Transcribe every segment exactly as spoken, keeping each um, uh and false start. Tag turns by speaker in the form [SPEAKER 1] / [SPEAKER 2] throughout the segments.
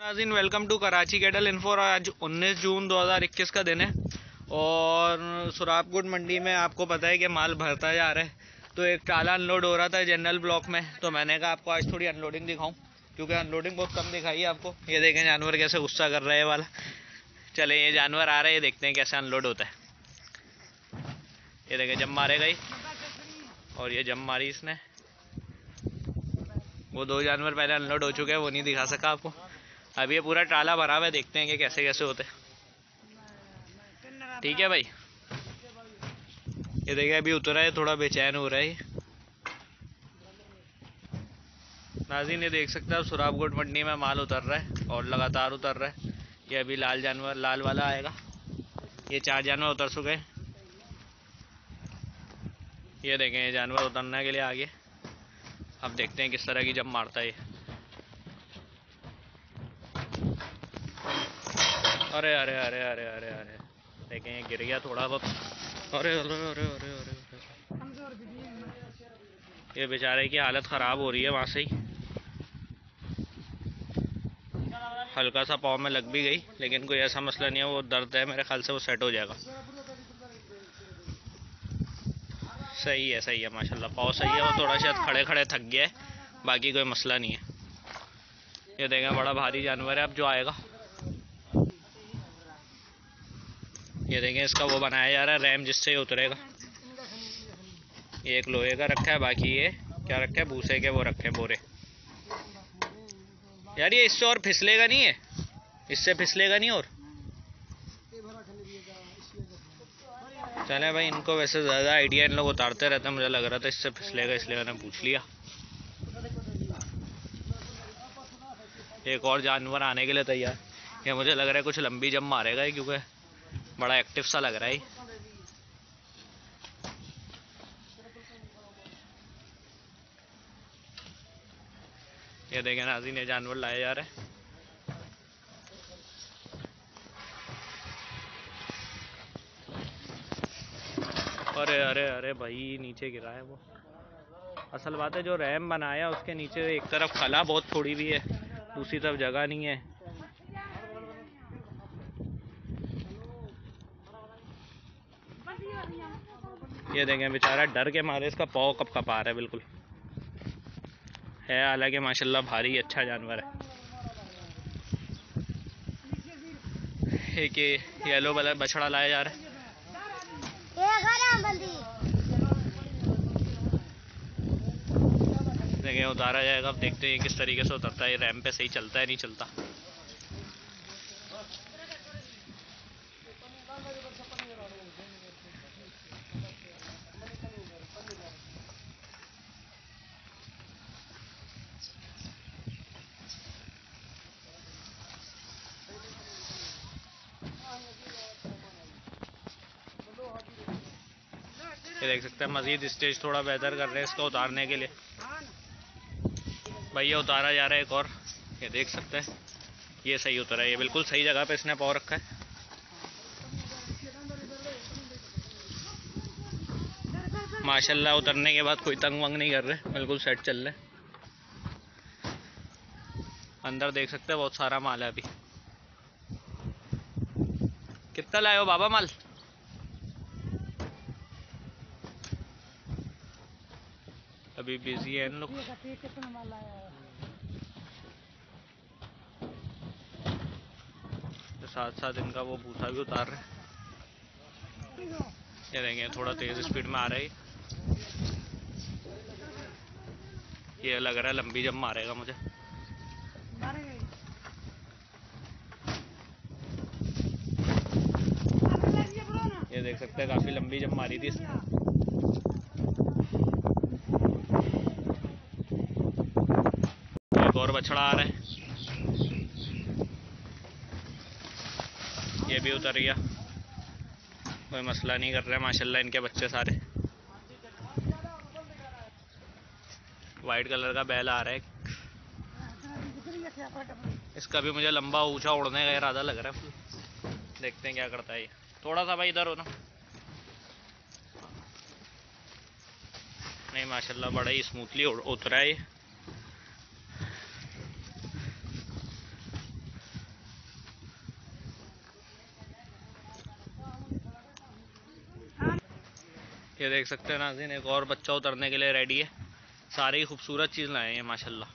[SPEAKER 1] नाज़रीन, welcome to Karachi cattle info. आज उन्नीस जून दो हज़ार इक्कीस का दिन है और सुराबगुड मंडी में आपको पता है कि माल भरता जा रहा है। तो एक टाला अनलोड हो रहा था जनरल ब्लॉक में, तो मैंने कहा आपको आज थोड़ी अनलोडिंग दिखाऊं क्योंकि अनलोडिंग बहुत कम दिखाई है आपको। ये देखें जानवर कैसे गुस्सा कर रहे हैं वाला। चले ये जानवर आ रहे हैं, देखते हैं कैसे अनलोड होता है। ये देखें जम मारे गई और ये जम मारी इसने। वो दो जानवर पहले अनलोड हो चुके हैं, वो नहीं दिखा सका आपको। अब ये पूरा टाला भरा हुआ है, देखते हैं कि कैसे कैसे होते हैं। ठीक है भाई, ये देखिए अभी उतरा है, थोड़ा बेचैन हो रहा है। नाज़रीन, ये देख सकते हैं सुराबगुड मंडी में माल उतर रहा है और लगातार उतर रहा है। ये अभी लाल जानवर लाल वाला आएगा। ये चार जानवर उतर चुके हैं। ये देखें ये जानवर उतरने के लिए आगे। अब देखते हैं किस तरह की जब मारता है। अरे अरे अरे अरे अरे अरे देखें ये गिर गया थोड़ा बहुत। अरे अरे अरे अरे अरे ये बेचारे की हालत ख़राब हो रही है। वहाँ से ही हल्का सा पाँव में लग भी गई, लेकिन कोई ऐसा मसला नहीं है। वो दर्द है, मेरे ख्याल से वो सेट हो जाएगा। सही है सही है माशाल्लाह, पाँव सही है। वो थोड़ा शायद खड़े खड़े थक गया है, बाकी कोई मसला नहीं है। ये देखें बड़ा भारी जानवर है अब जो आएगा। ये देखें इसका वो बनाया जा रहा है रैम, जिससे ये उतरेगा। ये एक लोहे का रखा है, बाकी ये क्या रखा है, भूसे के वो रखे हैं बोरे। यार ये इससे और फिसलेगा नहीं है, इससे फिसलेगा नहीं। और चले भाई, इनको वैसे ज़्यादा आइडिया, इन लोग उतारते रहते हैं, मुझे लग रहा था इससे फिसलेगा, इसलिए मैंने पूछ लिया। एक और जानवर आने के लिए तैयार। ये मुझे लग रहा है कुछ लंबी जंप मारेगा क्योंकि बड़ा एक्टिव सा लग रहा है। ये देखें नाज़रीन, ये जानवर लाए जा रहे हैं। अरे अरे अरे भाई नीचे गिरा है वो। असल बात है जो रैम बनाया उसके नीचे एक तरफ खला बहुत थोड़ी भी है, दूसरी तरफ जगह नहीं है। ये देखें बेचारा डर के मारे इसका पाँव कप कपा रहा है बिल्कुल। है हालांकि माशाल्लाह भारी अच्छा जानवर है। एक ये येलो वाला बछड़ा लाया जा रहा है। देखें उतारा जाएगा, अब देखते हैं किस तरीके से उतरता है। ये रैम पे सही चलता है नहीं चलता। ये देख सकते हैं मजीद स्टेज थोड़ा बेहतर कर रहे हैं इसको उतारने के लिए। भैया उतारा जा रहा है एक और। ये देख सकते हैं ये सही उतरा है, ये बिल्कुल सही जगह पे इसने पाँव रखा है। माशाल्लाह उतरने के बाद कोई तंग वंग नहीं कर रहे, बिल्कुल सेट चल रहे। अंदर देख सकते हैं बहुत सारा माल है। अभी कितना लाए हो बाबा माल? अभी बिजी है इन लोग। साथ साथ इनका वो भूसा भी उतार रहे हैं। ये देंगे थोड़ा तेज स्पीड में आ रहा है। ये लग रहा है लंबी जंप मारेगा मुझे। ये देख सकते हैं काफी लंबी जंप मारी थी इसने। एक और बछड़ा आ रहा है, ये भी उतर गया, कोई मसला नहीं कर रहा है माशाल्लाह इनके बच्चे सारे। वाइट कलर का बैल आ रहा है, इसका भी मुझे लंबा ऊंचा उड़ने का इरादा लग रहा है। देखते हैं क्या करता है ये। थोड़ा सा भाई इधर हो ना। नहीं माशाल्लाह बड़ा ही स्मूथली उतरा है ये। ये देख सकते हैं नाज़रीन, एक और बच्चा उतरने के लिए रेडी है। सारे ही खूबसूरत चीज़ लाए हैं माशाल्लाह,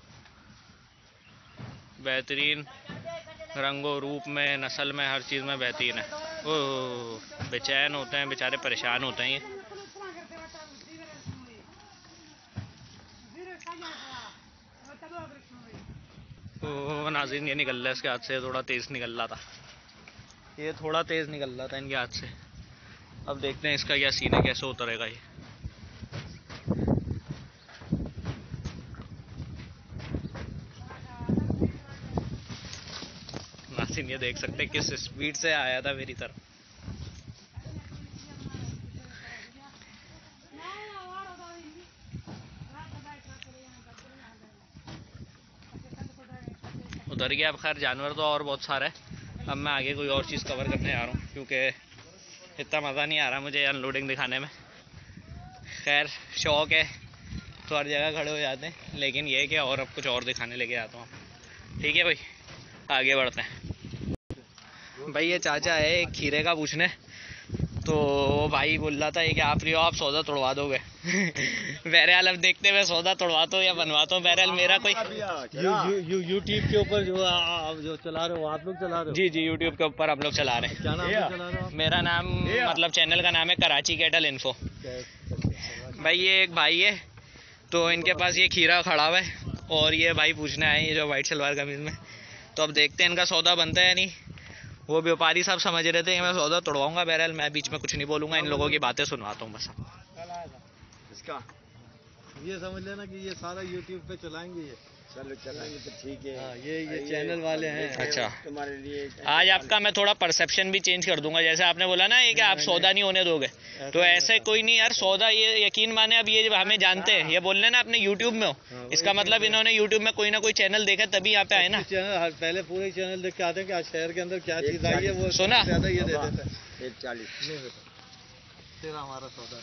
[SPEAKER 1] बेहतरीन रंगों रूप में, नस्ल में, हर चीज़ में बेहतरीन है। ओह बेचैन होते हैं बेचारे, परेशान होते हैं ये। ओह नाज़रीन, ये निकल रहा है इसके हाथ से, थोड़ा तेज़ निकल रहा था, ये थोड़ा तेज़ निकल रहा था इनके हाथ से। अब देखते हैं इसका क्या सीन है, कैसे उतरेगा ये। नाज़रीन ये देख सकते हैं किस स्पीड से आया था मेरी तरफ। उधर गया। अब खैर जानवर तो और बहुत सारा है। अब मैं आगे कोई और चीज़ कवर करने जा रहा हूँ, क्योंकि इतना मज़ा नहीं आ रहा मुझे अनलोडिंग दिखाने में। खैर शौक़ है तो हर जगह खड़े हो जाते हैं, लेकिन ये है कि और अब कुछ और दिखाने लेके आता हूँ। ठीक है भाई, आगे बढ़ते हैं। भाई ये चाचा है एक खीरे का पूछने, तो भाई बोल रहा था ये कि आप रियो आप सौदा तोड़वा दोगे। बहरहाल अब देखते हुए सौदा तोड़वाता हूँ या बनवाता हूँ। बहरहाल मेरा कोई
[SPEAKER 2] यूट्यूब के ऊपर जो आप जो चला रहे हो, आप लोग चला रहे हो?
[SPEAKER 1] जी जी यूट्यूब के ऊपर हम लोग चला रहे हैं।
[SPEAKER 2] क्या नाम से चला रहे हो?
[SPEAKER 1] मेरा नाम मतलब चैनल का नाम है कराची कैटल इन्फो। भाई ये एक भाई है, तो इनके पास ये खीरा खड़ा हुआ है और ये भाई पूछने आए ये जो वाइट सलवार कमीज में। तो अब देखते हैं इनका सौदा बनता है या नहीं। वो व्यापारी साहब समझ रहे थे कि मैं सौदा तोड़वाऊंगा। बहरहाल मैं बीच में कुछ नहीं बोलूँगा, इन लोगों की बातें सुनवाता हूँ बस।
[SPEAKER 2] इसका ये समझ लेना कि ये सारा यूट्यूब पे चलाएंगे। ये चलो चलाएंगे तो ठीक है। हाँ, ये ये चैनल वाले हैं।
[SPEAKER 1] अच्छा
[SPEAKER 2] तुम्हारे लिए
[SPEAKER 1] आज आपका मैं थोड़ा परसेप्शन भी चेंज कर दूंगा। जैसे आपने बोला ना ये कि आप सौदा नहीं होने दोगे, तो ऐसे कोई नहीं यार। सौदा ये यकीन माने, अब ये हमें जानते हैं, ये बोल रहे ना अपने यूट्यूब में हो, इसका मतलब इन्होंने यूट्यूब में कोई ना कोई चैनल देखा तभी यहाँ पे आए ना।
[SPEAKER 2] चैनल पहले पूरे चैनल देख के आते हैं कि आज शहर के अंदर क्या चीज आई है, वो
[SPEAKER 1] सुना
[SPEAKER 2] ज्यादा ये दे देते हैं। एक चालीस तेरा हमारा सौदा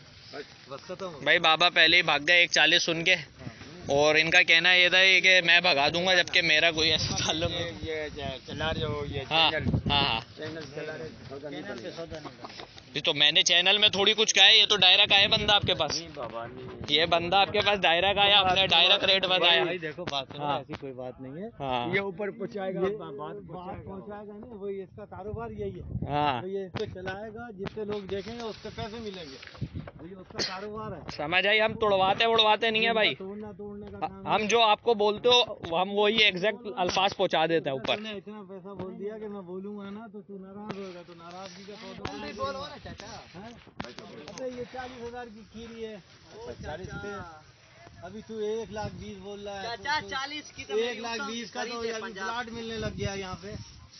[SPEAKER 2] बस खत्म।
[SPEAKER 1] भाई बाबा पहले ही भाग गए एक चालीस सुन के, और इनका कहना ये था कि मैं भगा दूंगा, जबकि मेरा कोई ऐसा ताल्लुक नहीं।
[SPEAKER 2] ये चला रहे हो ये
[SPEAKER 1] हाँ
[SPEAKER 2] चैनल,
[SPEAKER 1] हाँ हाँ
[SPEAKER 2] चैनल चला रहे सौदा नहीं।
[SPEAKER 1] तो मैंने चैनल में थोड़ी कुछ कहा है। ये तो डायरा का है बंदा आपके पास,
[SPEAKER 2] बाबा नहीं,
[SPEAKER 1] ये बंदा आपके पास डायरा का आया, आपने डायरा का रेट बताया।
[SPEAKER 2] भाई देखो बात सुनो,
[SPEAKER 1] हाँ।
[SPEAKER 2] ऐसी कोई बात नहीं है।
[SPEAKER 1] हाँ
[SPEAKER 2] ये ऊपर पहुंचाएगा, बात पहुंचाएगा नहीं, वो इसका कारोबार यही है।
[SPEAKER 1] हाँ
[SPEAKER 2] तो ये इसको चलाएगा, जितने लोग देखेंगे उसके पैसे मिलेंगे, ये उसका कारोबार है।
[SPEAKER 1] समझ आई। हम तोड़वाते उड़वाते नहीं है भाई,
[SPEAKER 2] तोड़ना तोड़ने का काम
[SPEAKER 1] हम जो आपको बोलते हो हम वही एग्जैक्ट अल्फाज पहुंचा देते हैं ऊपर।
[SPEAKER 2] तूने इतना पैसा बोल दिया कि मैं बोलूंगा ना तो तू नाराज होगा, तो नाराजगी का सौदा नहीं बोलो ना चाचा। अबे ये चालीस हजार की खीरी है, चालीस पे अभी तू एक लाख बीस बोल रहा है। चाचा चालीस की तो एक लाख बीस का तो अभी प्लाट मिलने लग गया यहाँ पे,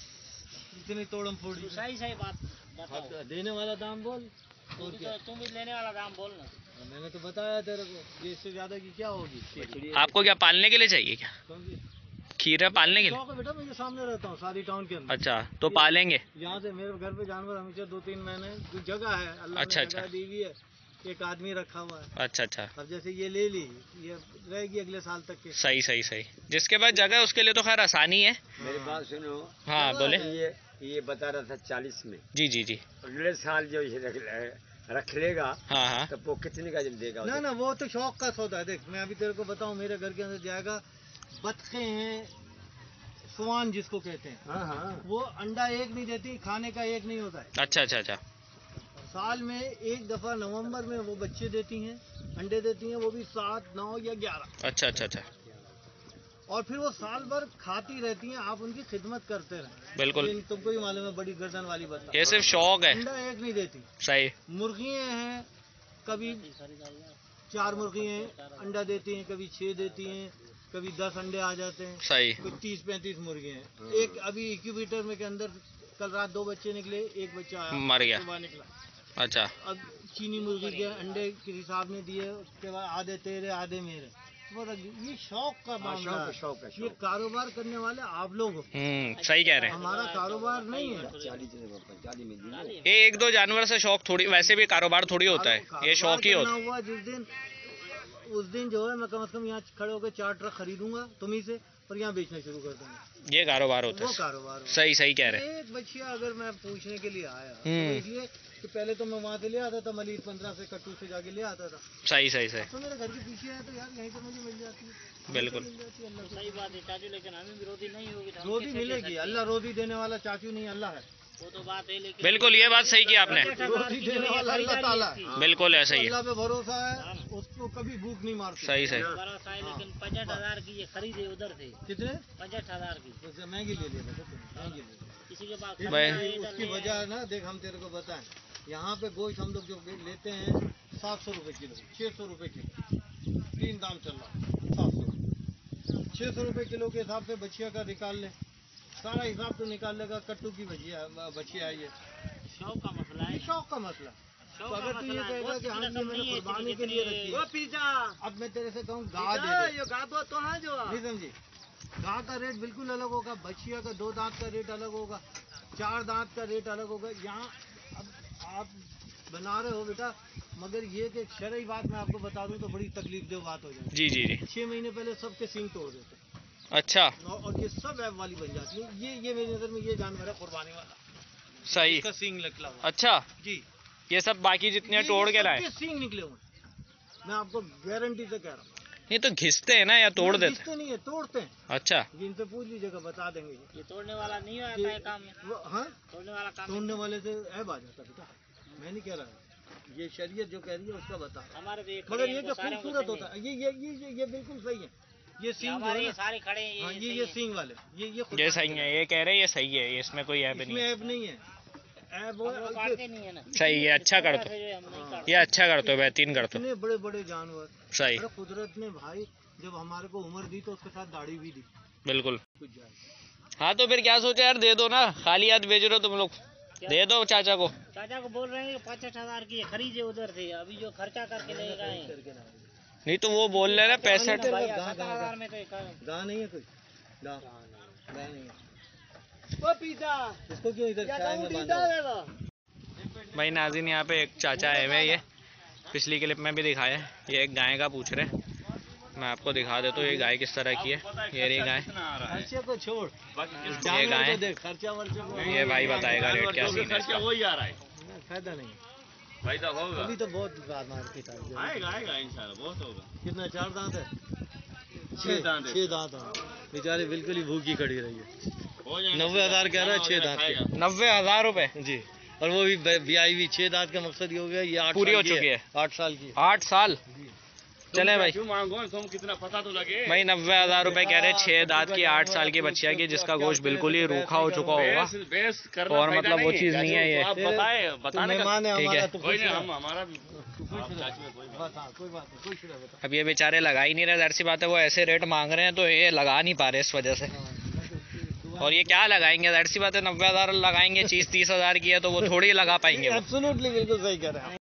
[SPEAKER 2] इतनी तोड़म फोड़ी। सही सही बात देने वाला दाम बोल, तुम भी लेने वाला दाम बोल ना। मैंने तो बताया तेरे को, ये इससे ज्यादा की क्या होगी।
[SPEAKER 1] आपको क्या पालने के लिए चाहिए क्या? खीरा पालने के लिए?
[SPEAKER 2] बेटा मैं ये सामने रहता हूँ सादी टाउन के अंदर।
[SPEAKER 1] अच्छा तो पालेंगे
[SPEAKER 2] यहाँ से मेरे घर पे जानवर हमेशा दो तीन महीने जो जगह है अल्लाह
[SPEAKER 1] अच्छा,
[SPEAKER 2] ने
[SPEAKER 1] अच्छा।
[SPEAKER 2] जगह दी हुई है, एक आदमी रखा हुआ है।
[SPEAKER 1] अच्छा अच्छा
[SPEAKER 2] अब जैसे ये ले ली, ये रहेगी अगले साल तक के।
[SPEAKER 1] सही सही सही। जिसके पास जगह है उसके लिए तो खैर आसानी है।
[SPEAKER 2] मेरी बात सुनो।
[SPEAKER 1] हाँ बोले।
[SPEAKER 2] ये ये बता रहा था चालीस में,
[SPEAKER 1] जी जी जी
[SPEAKER 2] अगले साल जो ये रख, रख लेगा
[SPEAKER 1] हाँ हाँ
[SPEAKER 2] तो वो कितने का जब देगा? ना ना वो तो शौक का सौदा है। देख मैं अभी तेरे को बताऊं, मेरे घर के अंदर जाएगा, बतखें हैं, स्वान जिसको कहते हैं। हाँ हाँ। वो अंडा एक नहीं देती, खाने का एक नहीं होता है।
[SPEAKER 1] अच्छा अच्छा अच्छा
[SPEAKER 2] साल में एक दफा नवंबर में वो बच्चे देती हैं, अंडे देती हैं, वो भी सात नौ या ग्यारह।
[SPEAKER 1] अच्छा अच्छा अच्छा
[SPEAKER 2] और फिर वो साल भर खाती रहती हैं, आप उनकी खिदमत करते रहें।
[SPEAKER 1] बिल्कुल।
[SPEAKER 2] तुमको भी मालूम है, बड़ी गर्दन वाली बात,
[SPEAKER 1] ये सिर्फ शौक है।
[SPEAKER 2] अंडा एक नहीं देती।
[SPEAKER 1] सही।
[SPEAKER 2] मुर्गियाँ हैं, कभी चार मुर्गियाँ अंडा देती हैं, कभी छह देती हैं, कभी दस अंडे आ जाते हैं।
[SPEAKER 1] सही।
[SPEAKER 2] तो तीस पैंतीस मुर्गियाँ हैं। एक अभी इंक्यूबेटर में के अंदर कल रात दो बच्चे निकले, एक बच्चा आया,
[SPEAKER 1] मर गया।
[SPEAKER 2] सुबह निकला।
[SPEAKER 1] अच्छा।
[SPEAKER 2] अब चीनी मुर्गी के अंडे के हिसाब ने दिए, उसके बाद आधे तेरे आधे मेरे। ये शौक का मामला है, शौक है, ये कारोबार करने वाले आप लोग हो।
[SPEAKER 1] हम्म सही कह रहे हैं।
[SPEAKER 2] हमारा कारोबार नहीं है।
[SPEAKER 1] ये एक दो जानवर से शौक थोड़ी, वैसे भी कारोबार थोड़ी होता है, ये शौक ही होता है।
[SPEAKER 2] हुआ जिस दिन, उस दिन जो है मैं कम से कम यहाँ खड़े होकर चार ट्रक खरीदूंगा तुम्ही से और यहाँ बेचना शुरू कर दूंगा।
[SPEAKER 1] ये कारोबार होता है।
[SPEAKER 2] वो कारोबार
[SPEAKER 1] सही सही कह रहे हैं।
[SPEAKER 2] एक बच्चिया अगर मैं पूछने के लिए आया तो
[SPEAKER 1] हम्म।
[SPEAKER 2] इसलिए तो पहले तो मैं वहाँ से ले आता था, मलिक पंद्रह से कट्टू से जाके ले आता था।
[SPEAKER 1] सही सही सही
[SPEAKER 2] तो मेरे घर के पीछे है तो यार यहीं पर मुझे मिल जाती है।
[SPEAKER 1] बिल्कुल
[SPEAKER 2] सही बात है चाचू, लेकिन हमें भी रोटी नहीं होगी। रोटी मिलेगी, अल्लाह रोटी देने वाला चाचू नहीं अल्लाह है, वो तो बात है। लेकिन
[SPEAKER 1] बिल्कुल ये बात सही की आपने,
[SPEAKER 2] रोटी देने वाला अल्लाह ताला है।
[SPEAKER 1] बिल्कुल ऐसा ही है,
[SPEAKER 2] अल्लाह पे भरोसा है, उसको कभी भूख नहीं मारती।
[SPEAKER 1] सही सही।
[SPEAKER 3] भरोसा है, लेकिन पैंसठ हजार की ये खरीदे उधर से।
[SPEAKER 2] कितने?
[SPEAKER 3] पैंसठ हजार की
[SPEAKER 2] महंगी ले लिया, महंगी ले लिया
[SPEAKER 3] किसी के पास।
[SPEAKER 2] उसकी वजह है ना, देख हम तेरे को बताएं, यहाँ पे गोश्त हम लोग जो लेते हैं सात सौ रुपये किलो, छः सौ रुपये किलो, तीन दाम चल रहा है। सात सौ छः सौ रुपये किलो के हिसाब से बछिया का निकाल ले, सारा हिसाब तो निकाल लेगा। कट्टू की बछिया बछिया है, ये
[SPEAKER 3] शौक का मसला है,
[SPEAKER 2] शौक का मसला। तो अगर तू ये कहेगा कि हाँ जी मैंने कुर्बानी के लिए रखी है, पिज़्ज़ा, अब मैं तेरे से कहूँ गा दे, ये गा दो तो हाँ जो नहीं समझी, गा का रेट बिल्कुल अलग होगा, बछिया का दो दांत का रेट अलग होगा, चार दांत का रेट अलग होगा। यहाँ अब आप बना रहे हो बेटा, मगर ये कि शरई बात मैं आपको बता दूं तो बड़ी तकलीफ दे बात हो जाए।
[SPEAKER 1] जी जी जी।
[SPEAKER 2] छह महीने पहले सबके सींग तोड़ देते,
[SPEAKER 1] अच्छा,
[SPEAKER 2] और ये सब ऐब वाली बन जाती है। ये ये मेरी नजर में ये जानवर है कुर्बानी वाला,
[SPEAKER 1] सही।
[SPEAKER 2] इसका सींग निकला हुआ।
[SPEAKER 1] अच्छा
[SPEAKER 2] जी,
[SPEAKER 1] ये सब बाकी जितने तोड़ के लाए,
[SPEAKER 2] सींग निकले हुए, मैं आपको गारंटी से कह रहा हूँ।
[SPEAKER 1] ये तो घिसते हैं ना या तोड़ देते?
[SPEAKER 2] घिसते नहीं है, तोड़ते हैं।
[SPEAKER 1] अच्छा,
[SPEAKER 2] जिनसे पूछ लीजिएगा बता देंगे।
[SPEAKER 3] ये तोड़ने वाला नहीं आता है काम में।
[SPEAKER 2] हाँ,
[SPEAKER 3] तोड़ने वाला काम
[SPEAKER 2] तोड़ने वाले से ऐब आ जाता बेटा, मैं नहीं कह रहा, ये शरीयत जो कह रही है उसका बता।
[SPEAKER 3] हमारे तो
[SPEAKER 2] मगर ये जो खूबसूरत होता है, ये ये ये ये, ये बिल्कुल सही है। ये सींग जो है ना,
[SPEAKER 3] सारे खड़े हैं,
[SPEAKER 2] हाँ, ये ये सींग वाले, ये ये
[SPEAKER 1] ये सही है, ये कह रहे हैं ये सही है, इसमें कोई ऐब नहीं
[SPEAKER 2] इसमें
[SPEAKER 1] है।
[SPEAKER 2] ऐब नहीं है, ऐब वो
[SPEAKER 3] काटते नहीं है ना।
[SPEAKER 1] सही है, अच्छा कर दो, ये अच्छा कर दो, बेहतरीन कर दो।
[SPEAKER 2] इतने बड़े बड़े जानवर,
[SPEAKER 1] सही,
[SPEAKER 2] अरे कुदरत ने भाई जब हमारे को उम्र दी तो उसके साथ दाढ़ी भी दी।
[SPEAKER 1] बिल्कुल।
[SPEAKER 2] कुछ जाए
[SPEAKER 1] हाँ तो फिर क्या सोचा यार, दे दो ना, खाली हाथ भेज रहे हो तुम लोग, दे दो चाचा को।
[SPEAKER 3] चाचा को बोल रहे हैं कि पचास हजार की खरीदे उधर से, अभी जो खर्चा करके ले गए।
[SPEAKER 1] नहीं तो वो बोल रहे ना पैंसठ।
[SPEAKER 3] हजार में तो
[SPEAKER 2] गा नहीं है, कोई गा गा नहीं है। वो पिज़्ज़ा इसको क्यों इधर चाय में बांधा?
[SPEAKER 1] भाई नाज़रीन, यहाँ पे एक चाचा आए हुए, ये पिछली क्लिप में भी दिखाया है, ये एक गाय का पूछ रहे हैं, मैं आपको दिखा देता हूँ ये गाय किस तरह की है। ये रही गाय,
[SPEAKER 2] खर्चे को छोड़,
[SPEAKER 1] ये गाय,
[SPEAKER 2] देख खर्चा वर्चा
[SPEAKER 1] ये भाई बताएगा रेट क्या सीन है इसका।
[SPEAKER 2] वही आ रहा है, फायदा नहीं
[SPEAKER 4] फायदा होगा,
[SPEAKER 2] अभी तो बहुत मार्केट
[SPEAKER 4] आएगा आएगा इंशाल्लाह, बहुत होगा।
[SPEAKER 2] कितना चार दांत है?
[SPEAKER 4] छह दांत है।
[SPEAKER 2] छह दांत है, बेचारी बिल्कुल ही भूखी खड़ी रही है। नब्बे हजार कह रहा है छह दांत के,
[SPEAKER 1] नब्बे हजार रुपए
[SPEAKER 2] जी, और वो भी ब्याई भी। छह दांत का मकसद ये हो गया, ये आठ
[SPEAKER 1] पूरी
[SPEAKER 2] साल
[SPEAKER 1] हो
[SPEAKER 2] की
[SPEAKER 1] चुकी है,
[SPEAKER 2] आठ साल की।
[SPEAKER 1] आठ साल। चले भाई,
[SPEAKER 4] क्यों मांगो, तुम कितना पता तो लगे
[SPEAKER 1] भाई नब्बे हजार रुपए कह रहे, छह दांत की आठ साल की बच्चिया की, जिसका गोश्त बिल्कुल ही रूखा हो चुका होगा,
[SPEAKER 4] बेस, बेस करना
[SPEAKER 1] और मतलब वो चीज नहीं है ये।
[SPEAKER 4] आप बताए बताने का
[SPEAKER 2] ठीक है,
[SPEAKER 4] कोई नहीं, हम हमारा भी
[SPEAKER 2] कोई बात नहीं।
[SPEAKER 1] अब ये बेचारे लगा ही नहीं रहे, जाहिर सी बात है, वो ऐसे रेट मांग रहे हैं तो ये लगा नहीं पा रहे इस वजह से। और ये क्या लगाएंगे, जाहिर सी बात है, नब्बे हजार लगाएंगे, चीज तीस हजार की है तो वो थोड़ी लगा पाएंगे।
[SPEAKER 2] एब्सोल्युटली बिल्कुल सही कह रहे हैं।